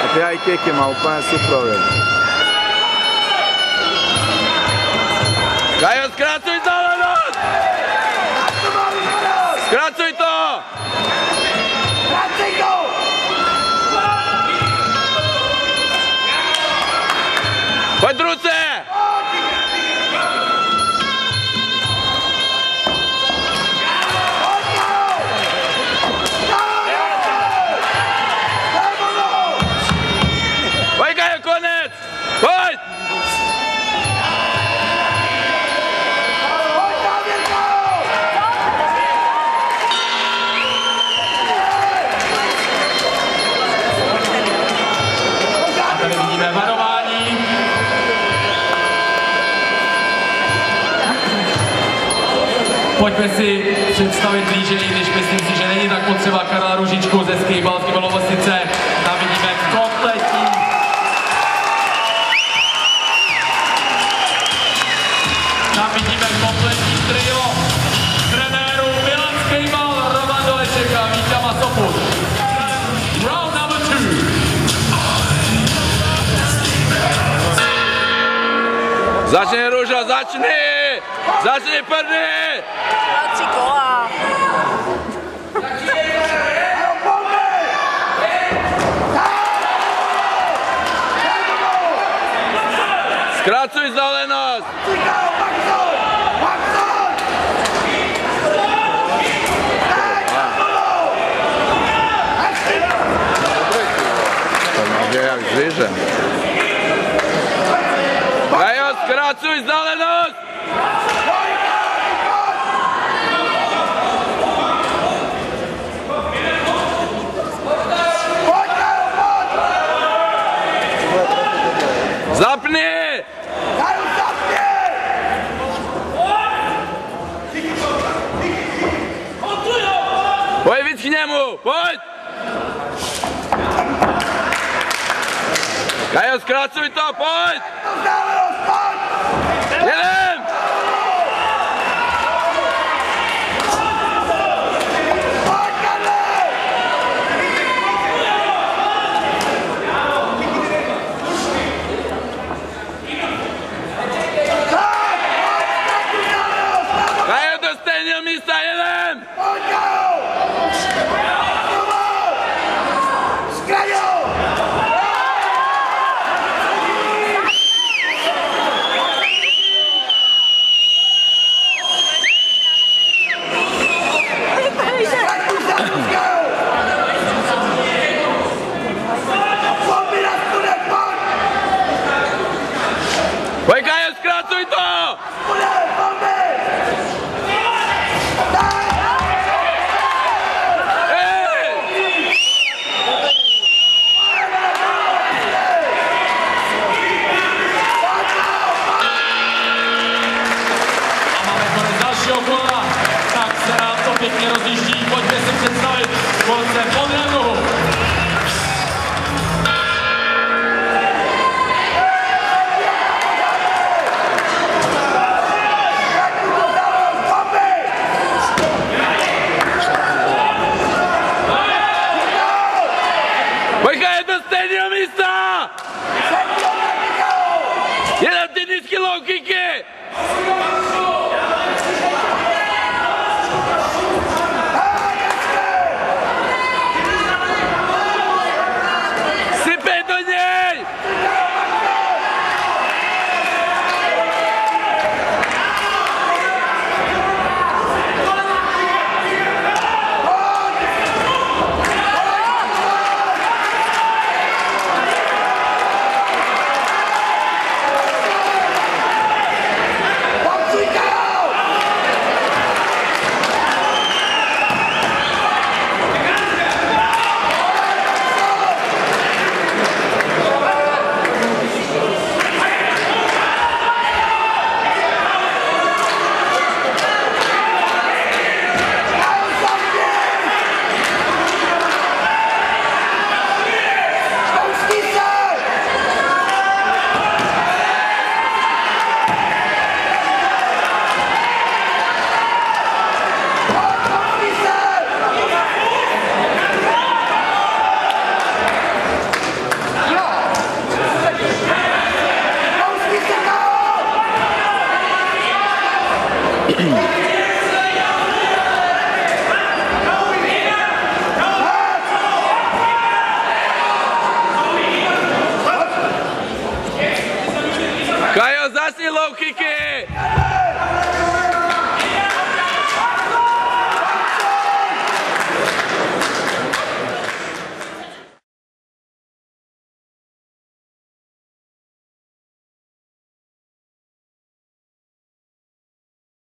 Ty high kicky má úplně super. Gajo, zkracuj vzdálenost! Zkracuj to! Zkracuj to! Pojď ruce! Pojď, Gajo, konec! Pojď! Tady vidíme varování. Pojďme si představit blíže, i když myslím si, že není tak potřeba Karla Růžičku ze Skejbalské Lovosice. Tam vidíme kompletní. Tam vidíme kompletní trio trenérů Milan Skejbal, Roman Doleček a Víťa Masopust. Round number 2. Začni, Růžo, začni! Začni, prdy! 3 kola. Zkracuj vzdálenost! To je jak zvíře. Gajo, zkracuj vzdálenost! Zapni! Pojď víc k němu, pojď! Gajo, zkracuj to, pojď! Jedeš!